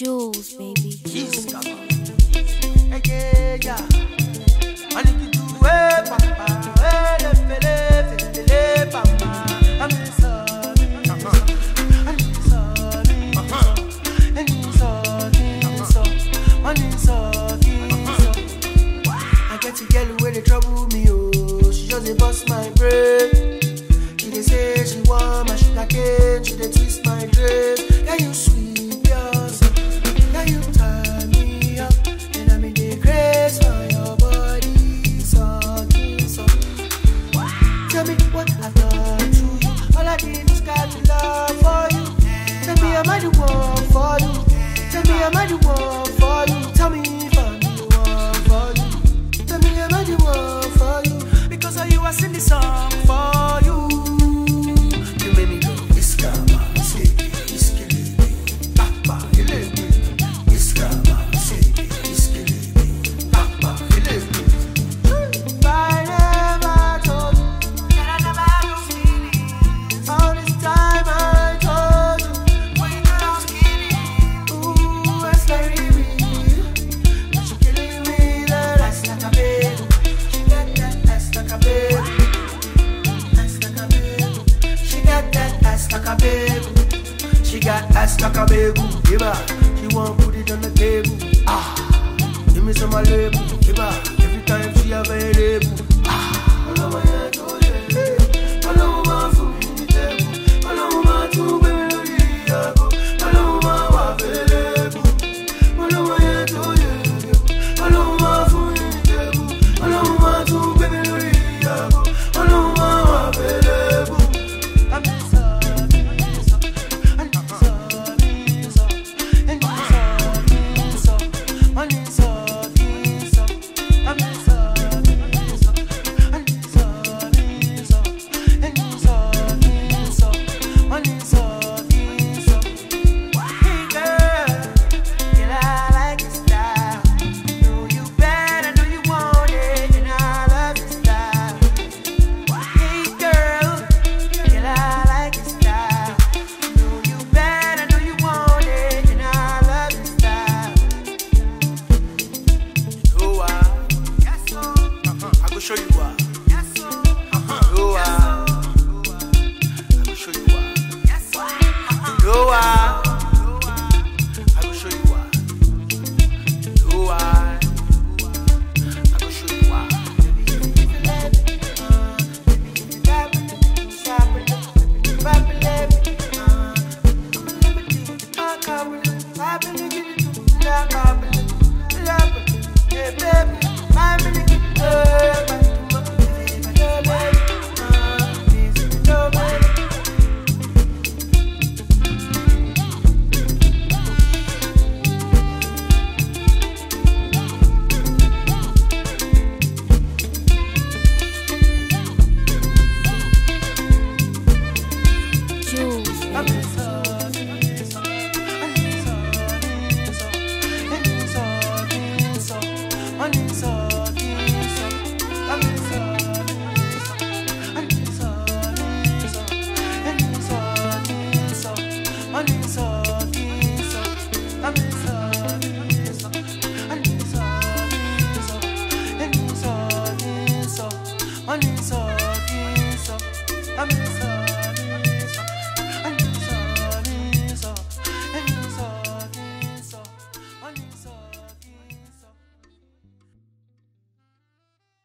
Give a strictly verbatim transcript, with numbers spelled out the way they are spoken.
Jules, baby. Yes, come on. Hey, yeah, yeah. I need to do it, papa. Hey, le, le, le, le, papa. I'm sorry. I'm sorry. I'm sorry. I'm sorry. I get to get away, they trouble me, oh. She just dey bust my brain. She dey say she want my sugar cane. She dey twist my dress. Yeah, you sweet yourself. Yeah, you turn me up. And I'm in the grace for your body. Sucking, so tell me what I've done to you. All I did was got to love for you. Tell me am I the one for you. Tell me am I the one for you. Tell me if I'm the one for you. Tell me am I the one for you. Because of you I sing this song for you. You made me go Iskama, say Iskele, Papa, Ele, Iskama, say Iskele, Papa, Ele. I never told you that I never had no feelings. All this time I told you when you thought I was kidding. Ooh, it's like me. She killing me, that ass like a baby. She got that ass like a baby. Ass like a baby. She got that ass like a baby. She got ass like a baby. Give her. She won't put it on the table. Ah, give me some of my label. Give her. Every time she available.